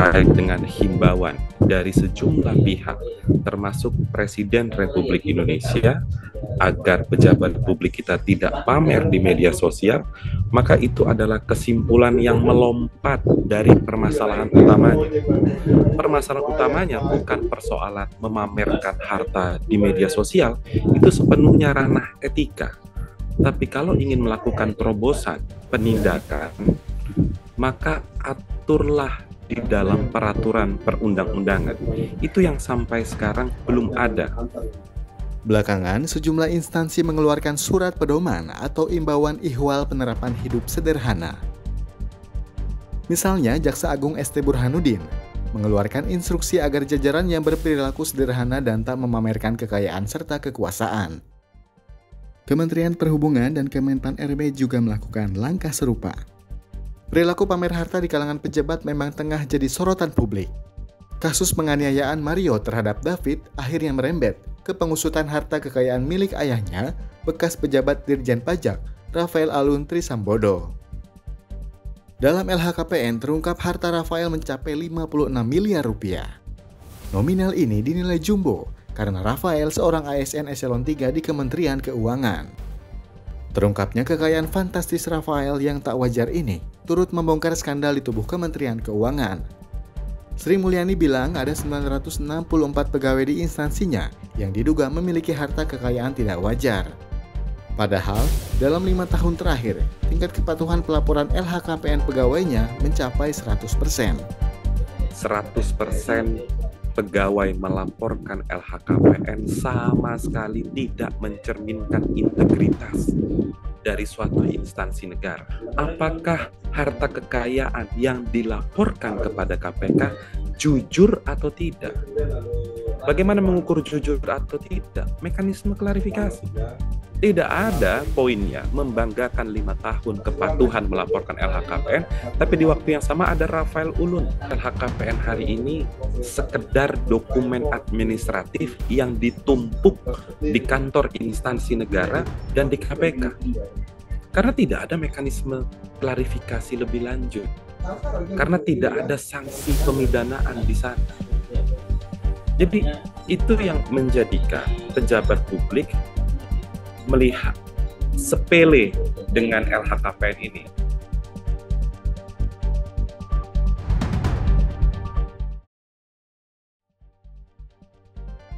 terkait dengan himbauan dari sejumlah pihak, termasuk Presiden Republik Indonesia, agar pejabat publik kita tidak pamer di media sosial, maka itu adalah kesimpulan yang melompat dari permasalahan utamanya. Permasalahan utamanya bukan persoalan memamerkan harta di media sosial, itu sepenuhnya ranah etika. Tapi kalau ingin melakukan terobosan, penindakan, maka aturlah di dalam peraturan perundang-undangan. Itu yang sampai sekarang belum ada. Belakangan, sejumlah instansi mengeluarkan surat pedoman atau imbauan ihwal penerapan hidup sederhana. Misalnya, Jaksa Agung ST Burhanuddin mengeluarkan instruksi agar jajaran yang berperilaku sederhana dan tak memamerkan kekayaan serta kekuasaan. Kementerian Perhubungan dan Kemenpan RB juga melakukan langkah serupa. Perilaku pamer harta di kalangan pejabat memang tengah jadi sorotan publik. Kasus penganiayaan Mario terhadap David akhirnya merembet ke pengusutan harta kekayaan milik ayahnya, bekas pejabat Dirjen Pajak, Rafael Alun Trisambodo. Dalam LHKPN terungkap harta Rafael mencapai 56 miliar rupiah. Nominal ini dinilai jumbo karena Rafael seorang ASN eselon 3 di Kementerian Keuangan. Terungkapnya kekayaan fantastis Rafael yang tak wajar ini turut membongkar skandal di tubuh Kementerian Keuangan. Sri Mulyani bilang ada 964 pegawai di instansinya yang diduga memiliki harta kekayaan tidak wajar. Padahal, dalam 5 tahun terakhir, tingkat kepatuhan pelaporan LHKPN pegawainya mencapai 100%. 100% pegawai melaporkan LHKPN sama sekali tidak mencerminkan integritas dari suatu instansi negara. Apakah harta kekayaan yang dilaporkan kepada KPK jujur atau tidak? Bagaimana mengukur jujur atau tidak? Mekanisme klarifikasi. Tidak ada poinnya membanggakan 5 tahun kepatuhan melaporkan LHKPN, tapi di waktu yang sama ada Rafael Alun. LHKPN hari ini sekedar dokumen administratif yang ditumpuk di kantor instansi negara dan di KPK. Karena tidak ada mekanisme klarifikasi lebih lanjut. Karena tidak ada sanksi pemidanaan di sana. Jadi itu yang menjadikan pejabat publik melihat sepele dengan LHKPN ini.